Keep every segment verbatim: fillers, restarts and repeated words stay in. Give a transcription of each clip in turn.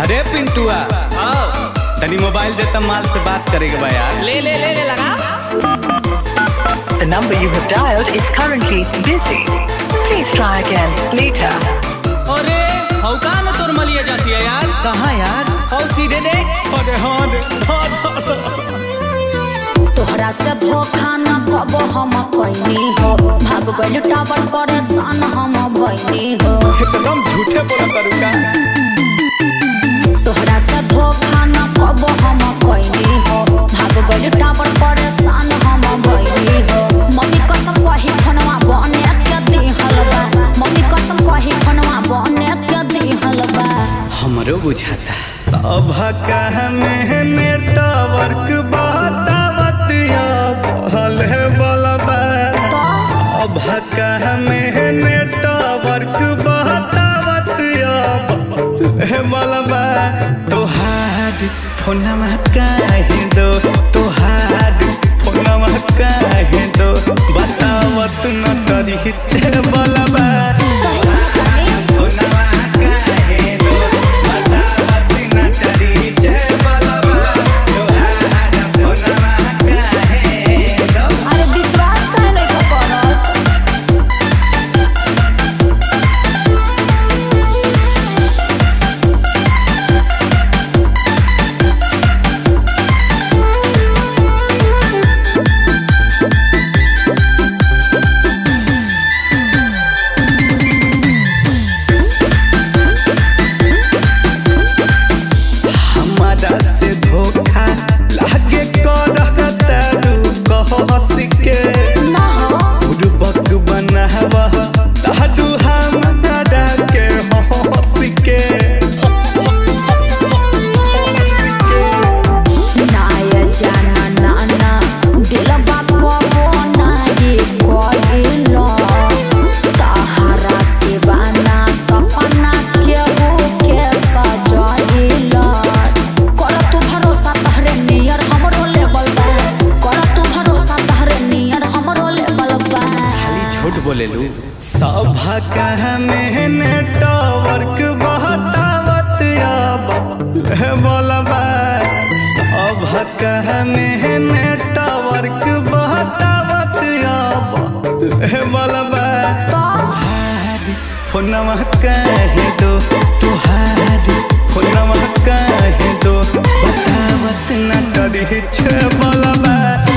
अरे पिंटुआ तनी मोबाइल देता माल से बात करेगा भाई यार। ले ले ले ले लगा। The number you have dialed is currently busy. Please try again later. अरे हौ का न तोर मलिया जाती है यार। कहाँ यार? हौ सीधे देख। अरे हाँ रे। तोहरा से धोखा न कब हम कइनी हो, भाग गइल टावर परेशान हम भइनी हो। एकदम झूठे बोला करूँगा। तोहरा से धोखा न कब हम कइनी हो, भाग गइल टावर परेशान हम भइनी हो। मम्मी कसम कही फोनवा बने के दिहल बा, मम्मी कसम कही फोनवा बने के दिहल बा। हमरो बुझाता अब कह में नेटवर्क बतावतिया भले बोलबा। अब कह में नेटवर्क बतावतिया भले बोलबा। तोहार फोनमा काहे दो, तोहार फोनमा काहे दो, बतावत न करी छे बोलबा। सब कह में नेटवर्क बतावत बोलबा। सब कह में नेटवर्क बतावत बोलबा। तुहारी फोनमा काहे दो, तुहारी फोनमा काहे दो, बतावत न करी छे बोलबा।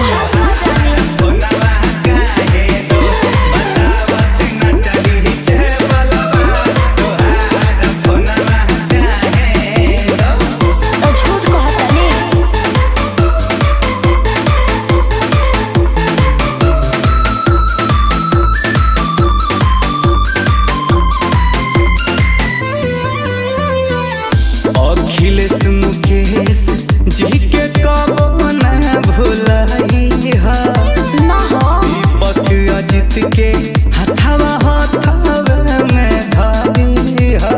अखिलेश मुकेश जी के कब न भुलाई हा, दीपक अजित के हथवा हथवा में धरी हा।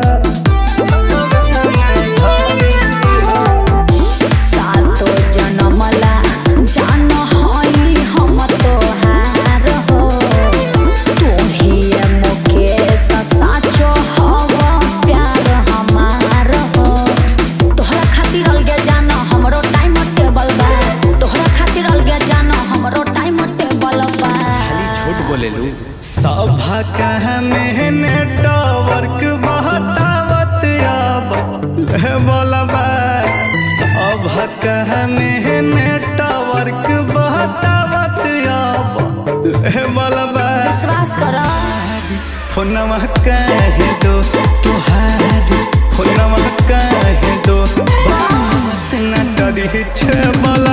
सातो जनमला जान हई हम तोहार हो, तुम्ही मुकेश साचो हवा प्यार हमार हो। तोहरा खातिर अलगे जान हमरो टाइम टेबल बा, तोहरा खातिर अलगे जान हमरो टाइम टेबल बा। खाली झूठ बोले लू। सब कह में नेटवर्क बतावत बोलबा। सब कह में नेटवर्क बतावत बोलबा। विश्वास कर। फोनमा काहे दो, तुहारी फोनमा काहे दो, बात न करी छे बोलबा।